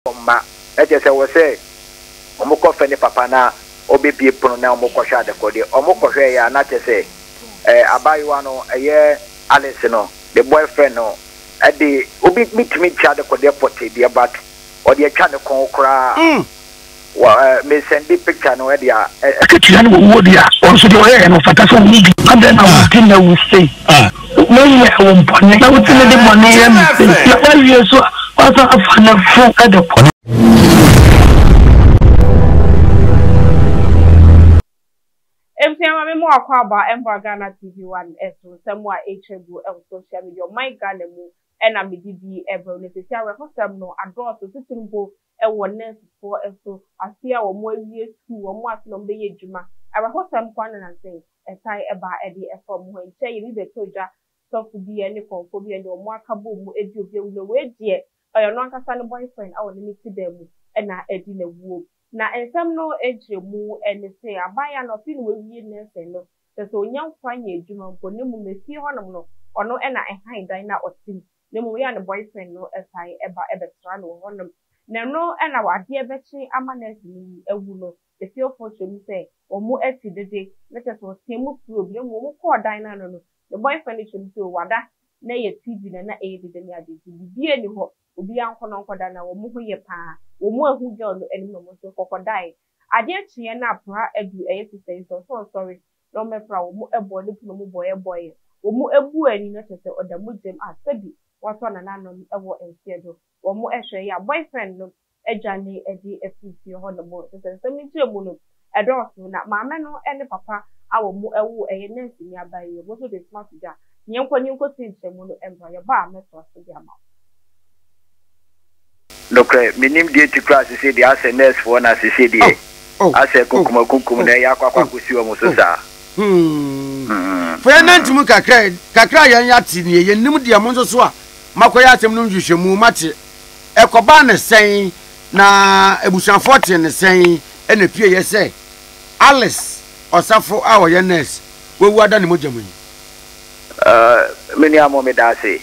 ma eje se wo se omukọ fe ni papa na obebie pono na omukọ hwa de kode omukọ hwe ya na che abayiwa no eye Alice no the boyfriend no ade obi mitimi cha de kode pote de but o de twa ne kon kra me send the picture no e dia picture no wo dia o so de o ye no fata so ni and then I will na we say no ye o mpone na we tell the money ya me ya we so what afana fo ka de ko MPM me mo akwa ba Ghana TV1 eso semwa HB social media my Ghana mu ena me di ever ne se sia we hosam no adoro so sitimbo e wonne for eso asia wo mo awie tu wo mo aso mbe ye djuma aba hosam kwa na say etai eba edi efo mo nche ye bi betoja sofu bi ene konfo bi ene wo mo akabo mu edi obi ewulo we die oyo no ankasa ne boyfriend awo ne ti dem ena edi na wuo na ensem no ejremu ene se abaya no fi no wie nese no so onyam kwanye adwuma mpo ne mu mefie honom no ono ena ehan dan na otim ne mu ya ne boyfriend no esai eba ebetra no honom na no ena wade ebechi amanese ni ewu no efie ofo mu se omu eti dede lete so temu problem mu ko dan na no the boyfriend chim so wada na ye TV na dede ni ade bibie ni ho obi ankono nkoda na wo mu ho ye pa wo mu ahu girl no enim no so kokodai ade achiye na pra adu eyesise so sorry no me fra wo mu ebo ni puno mu boy wo mu ebu ani na tese oda mu jem asabi wato na nanom ewo ensiedo wo mu ehwe ya boyfriend no ejane edi efisi ho no mo tese semi tire no edoso na maame no ene papa awo mu ewo eye nurse ni abaye wo so de smart ja nyenko tinche mu no embra ya ba me so so dia ma lokre minim die ti class se dia SNS for na se die ase kukum na ya kwakwa kusi o muso sa fe nantimu kakra yan yati ne ye nim dia mo so a makoya atem no nhwehwemu mate ekoba ne sen na ebusanfo te ne sen ena pie ye se Alice osafo a wo ye nurse wewu ada ne mojamu meni amo me da se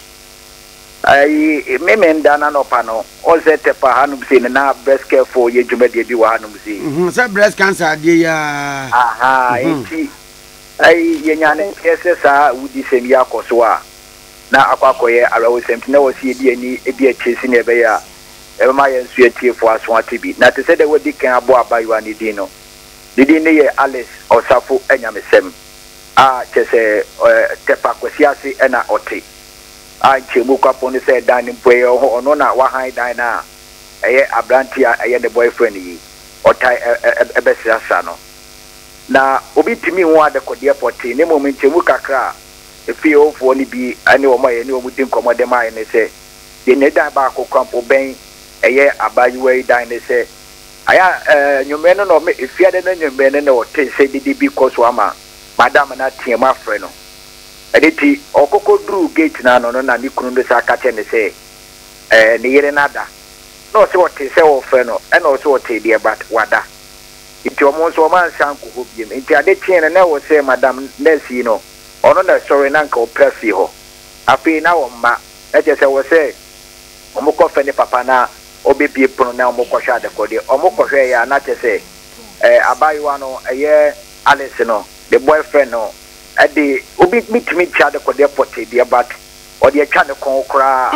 ai memenda na no pano o zete pa hanum se na breast care for ye djumade bi wa hanum se say breast cancer dey ya aha enti ai ye nyane pese sa wudi sem ya koso a na akwakoye arawo sem na wasi edi ani ebi achesi na ebe ya ebe ma ye nsu etie fo aso atibi na te se de wadi kan abo abayiwa ni din no didi ne ye Alice osafo anyamesem a chese tepa kwasi ase na oti a chemu kwapo ni se dan mpoye ono na wa han dan na eye abrantia eye the boyfriend yi otai ebesiasa no na obi timi ho ade kode poti ne moment chemu kakra efi ofo ni bi ani o ma ye ni o mu din komode ma ne se ye ne dan ba akokrampo ben eye abayiwa dan ne se aya nyume no no me efi ade no nyume ne o te se didi bi koso ama madam na tiema frɛ no editi okoko dru gate na no na ni kunu ndo sa kache ne se ne yere nada no se o te se o frɛ no e no se o te de but wada iti omo so man san ko hobiem enti ade tie na wo se madam nurse no ono na sorry na nka o presi ho afi na wo mma e je se wo se omo ko fe ne papa na obebie pono na omo ko hwa de kode omo ko hwe ya na che se abayiwa no eye Alice no the boyfriend no ade obi mitimi cha de kode pote de but o de twa ne kon kra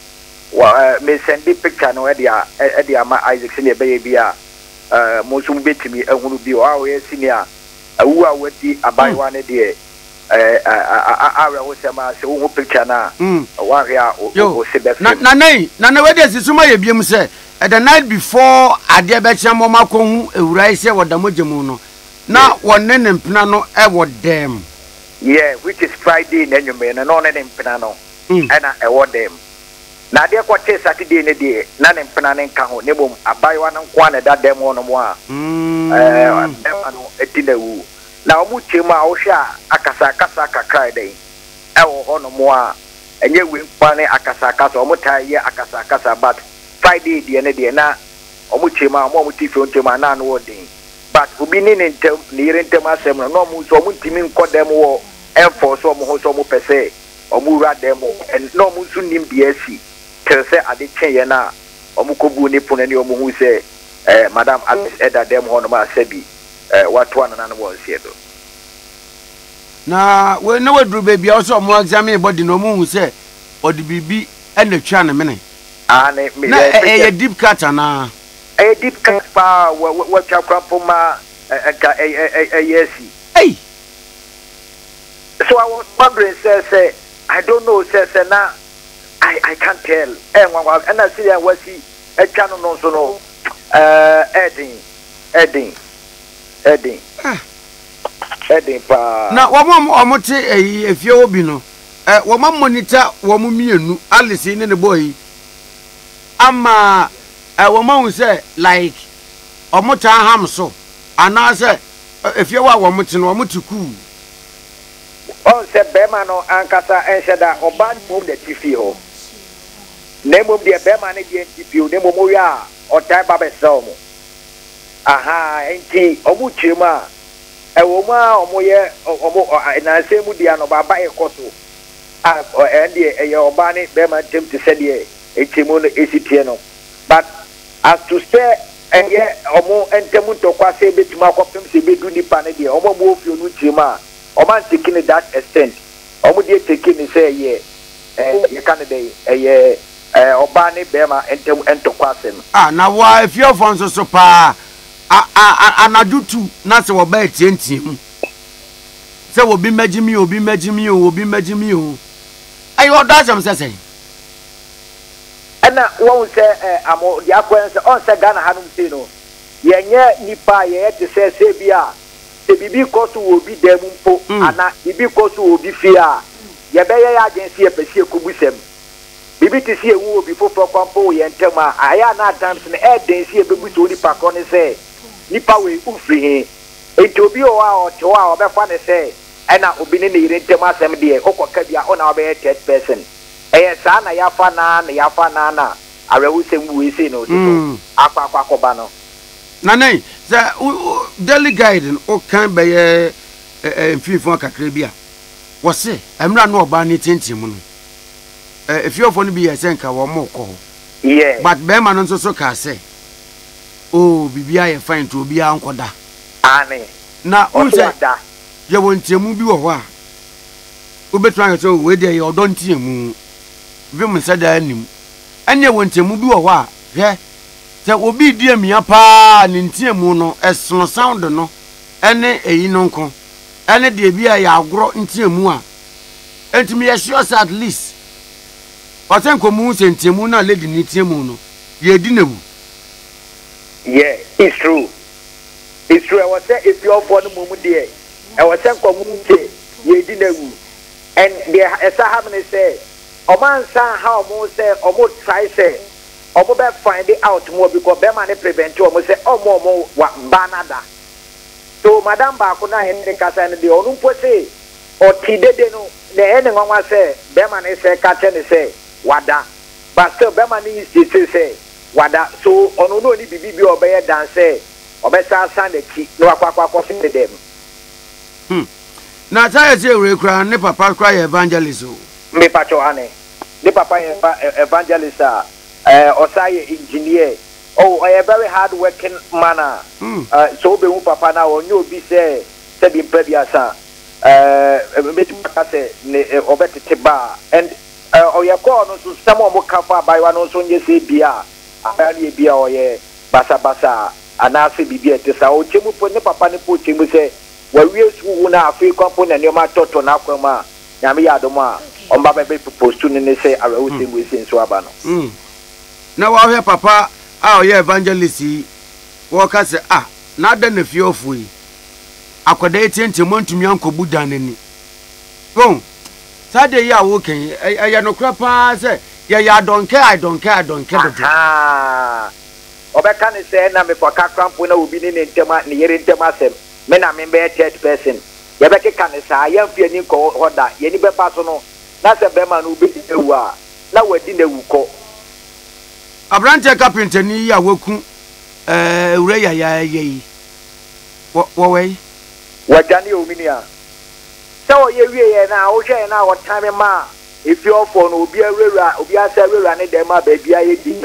me send the picture no e de ama Isaac se ne be ye bia mo so betimi ehunu bi o awe senior awu awadi abayiwa ne de awe wo se ma se wo picture na wa hia o se be na we de sisuma ye biem se the night before ade be chia mo makohu ewurai se wodamogemu no na wonne ne mpena no e wodem yeah which is Friday na nyume no ne mpena no na e wodem na de kwa che Saturday ne de na ne mpena ne nka ho ne bom abayiwa no kwa ne dadem ho no mo a no etinawu na omu chema a wo hwa akasa kakra dey e wo ho no mo a enye we mpa ne akasa omu tai ye akasa but Friday de ne de na omu chema omu tifi ontema na no wodin but obi ni ntem ni yere ntem asem no mu so omu ntimi nkodem wo enforce omu ho so omu pese omu ra dem no mu su nim biasi tel se ade chen ye na omukobu ni pona ni omu say madam Alice Eda dem ho no ma sabi watu ana na wo nsie do na we na wadru baby also mo examine body no mu say odi bibi ena twa ne mene ane me na deep cut na deep cut pa wa twa krapo ma ka yesi hey so I was wondering say I don't know say na I can't tell and I see what see a channel no so no Edding pa na omote efie obi no wo monitor wo mienu Alice ne boy ama wo hu say like omota ham so ana say efie wa wo mote no omote ku on se bema no ankasa ensheda oban mum de tifi ho nemum de bema ne de tifi nemum wo ya otai ba be so mo aha enti omu chima ewoma omoye omo na se mu dia no baba ekoso endi eye oba ne bema tem te se de etimu no esitie no but as to say eye omo entemu to kwase betuma akopem se bedu nipa ne de omo mo ofio no chima oman taking it that extent omo de taking say ye you can dey oba ne bema entemu entokwase no na wa efio fonso so pa anadutu na se wo ba tientim se wo bi magimi o ayo dasam sese ana won se amo dia kwense on se Ghana hanum se no yenye nipa ye te se bia se bibi koso wo bi dem mpo ana bibi koso wo bi fia ye be ye agency e pese ekubusem bibi ti si ewu obi foforo kwampo ye ntema aya na times na edensi e bebuso ni pakro ne se nipa we ufri he enti obi o a o to a obefa ne se ena obi ne yire ntema asem de okoka bia ona obe third person sa na yafa na arewu sem we se no so akwa koba no na nei za daily guide o kan be ye mfifo kakra bia wo se emra no oba ne tentim no efiofo no bi ye senka wo mo ko yeah but be ma no so ka se oh bibia ye fine to obi ankoda ane na unse ye wontemu bi wo ho a obetu an so we de ye odontiemu vim sada anim anye wontemu bi wo ho a hwe se obi die mia pa ne ntiemu no esono sound no ene eyi no nko ene de bia ya agro ntiemu a entimi ye sure at least otenko mu sentiemu na lady ni ntiemu no ye di newu. Yeah, it's true. It's true. I was saying if you're for the moment there, I was saying community, ye didn't. And there, as I haven't said, a man saw how more say, or more try say, or more find it out more because Bema prevent you, almost say, oh, more what banada. So, Madame Bakuna and the Casa and the Olumpo say, or Tide no, the ending on one say, Bema say, Catchen say, Wada. But still, Bema needs to say, Wada so ono no ni bibi obeye dance obesa san de ki no akwa fit dem na ta ye we kra ne papa kra evangelist o me pacho ane ne papa evangelist osaye engineer oh a very hard working man so be wu papa na onye obi say bi mprabiasa metu papa say ne obetete ba and oyako no so some of mo kafa baiwa no so nye say bia abali bia oye basa anase bibia te sa o chemu po ne papa ne po chemu se wa wiesu na afi kwampo na ne ma toto na kwama nyame ya do ma on ba be post ne se arewo se we se nso aba no na wa hwe papa a oye evangelist wo ka se na da na fie ofu yi akoda etente montumi ankobu danani bon sade ya wo kan ya no kra pa se I don't care do obeka ne se na me kwa kakrampo na obi ne ntema ne yere ntema sem me na me be third person ye be keka ne sa ya mfie ni ko hoda ye ni be pa so no na se be ma no obi ewu a na wadi na ewu ko Abrante Carpenter ni ya woku ure ya yi wo we wajani ominia so ye wie ye na o hwe na o time ma if you for no obi awura obi asa awura ne dem ma ba bia ye di no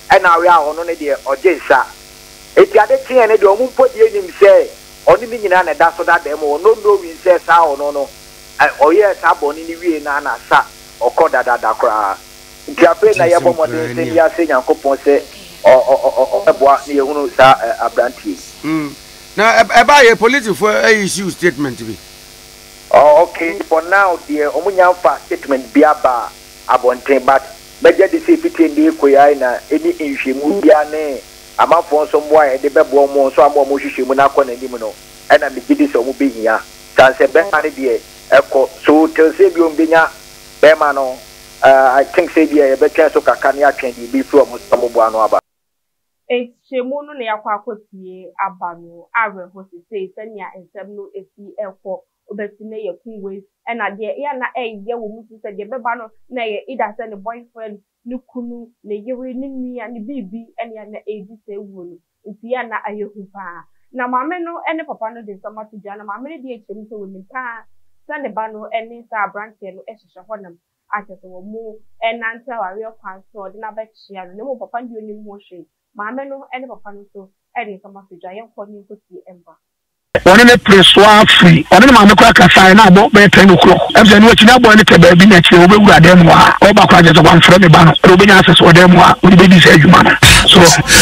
and now we are on the Odessa. If you are the king and the woman put the name say, only meaning and that's so that them or no we say how no. Or yes, I born in the way na sa or call that cry. If you are playing a yabon, what they say, you are saying, Uncle Ponce or a boy near one a brandy. Now, about a political issue statement to be. Oh, okay. For now, the Omunya statement be about Abonte, but Major the safety in the Koyana, any issue, Mudiane, a month for some wire, the Bebo, so I'm more Mushimunako and Dimono, and I'm the Gidis of Mubinia, Chance Benani, Echo, so tell Sabium Bina, Bemano, I think Sabia, a better so Kakania can be from Mustamuano. Shemono ne yakwakotie abano awe hosi say senya ensem no esi efo obetine ye kunwe na de ya na eye wo musu se de beba no na ye ida se ne boyfriend ne kunu ne yewe ne nua ne bibi ene na edi se wu no nti ya na ayehu pa na mame no ene papa no de sama to jana mame ne de echem se wo nta se ne ba no ene sa branche no ehihye honam atese wo mu enanta wa re kwan so de na ba chia no mo papa ndi oni mu hwe Mamma no any papa no so any come to giant for me to see ember. One in a place free. One in my crack a sign about by 10 o'clock. As I know what you know, boy, it's a baby next year. We got them or back just one from the banner. Ruben answers or them with baby say you man. So,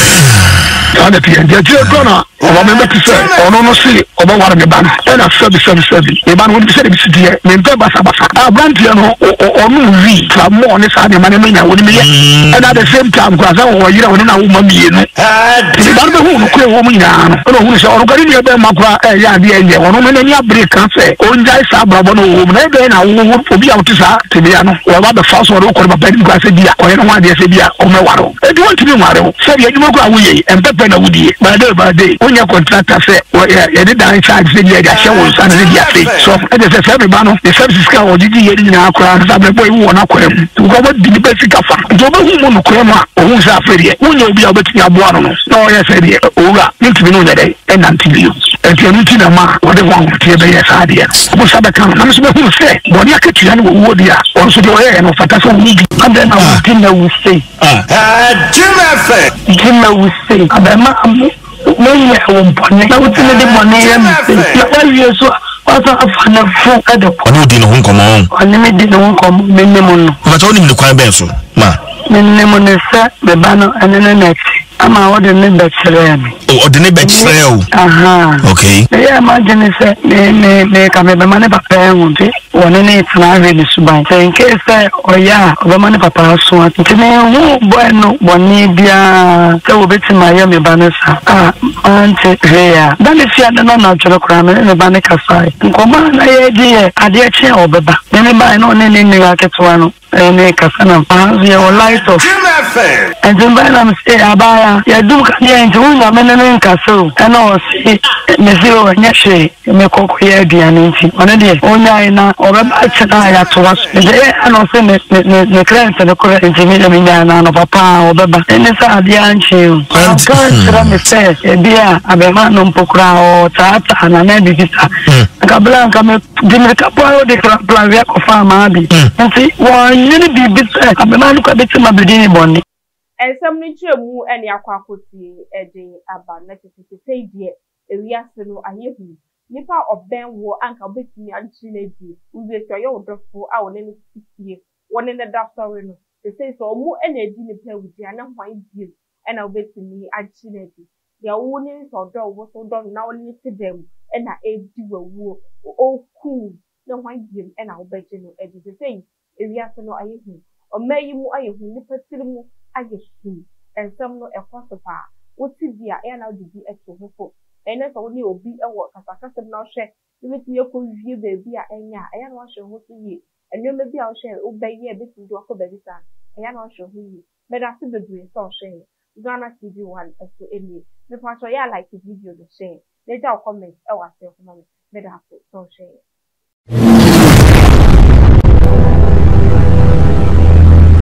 on the PN, you're gonna remember to say, or no, see, about one of the banner. And a 77. The banner would be said to be here. Member Basabasa. I brand you know, or no, read from more on this side, money, and at the same time, because I was you know, a woman being. The banner who could woman down. Who is all going to be a ya di enye wono me na break kan se onjai sa brabo no wo na be na wo obi a otisa te bia no wo ba be fast wo ko ba pedi kwa se bia o ye no wa de se bia o me waro e di won ti me waro se bia nyuma ko awuye empepe na wudie ba de onya contractor se ye de dan charge se bia ga she wo sa na bia se so e de se be ba no the services ka o didi ye ni na akora sa be boy wo na kwem ko ba di be sika fa do be hu mo no kwem a o hu sa ferie wonya obi a obetumi aboa no no ye se de o ga ntimi no de e nanti na ma wode wan tie be yesa de mo sabe kan na so be hu se body akatua no wo dia on so de o ye no fata so mu bi ande na wo tin na wo se jima wo se abema amu mo ye wo mpone na wo tin de bone ye mi na wa wie so wasa afana fo ade ko oni di no hu nkomo oni me di no hu nkomo menemo no ba to ni mi kwan ben so ma menemo ne se be ba no anene na ama wode ne betre mi o de ne betre o aha okay yeah imagine say me ka me be mane papa enwunte woni ne tna re ni suban say in case say oya o be mane papa so atine hu boy no boni bia say wo betima ya me ba ne sa ante ya dan if ya no na choro kra me ba ne ka sai nkoma na ye di ade a che obeba me ba no ne ni ga ketwa no ne ka sana pa ye o light of and then by am say abaya ya dum ka ye nti wona me ne nka so and o si me si o nya hwe me kokko ye aduane nti one de onya ina o be ba chena ya to was de ano se ne client ne ko nti me nya na no papa o be ba ne sa ade anche o kan tra me se bia abema no mpokura o tata na na bibisa ka blanca me de me ka po de plan via ko fa ma bi nti wo nyine bibisa abema no ka betima bidini bonni ensem ni twemu ene akwakotie ede aba na tete die ewiase no ayehu nipa oben wo anka betimi anchi na di uwe so yo dofo a woni ni tie woni ne doctor no tete so mu ene edi nipa wudi ana hwan die ena betimi anchi na di ya woni so do wo so do na woni ti dem ena edi wawu o ku na hwan die ena obeje no edi tete ewiase no ayehu o meyi mu ayehu nipa tirimu ayesu ensem no ekosopa woti bia e na didi eto hofo ene so ni obi ewo kasakasa na ohwe ibeti ekowie beebi a enya e na ohwe ho so yi enweme bia ohwe obeye ebeti do akobabi sa e na ohwe ho yi beda se bebre so ohwe Ghana TV1 eso eni me pa so ya like the video do share let your comment e wa se ko me beda so ohwe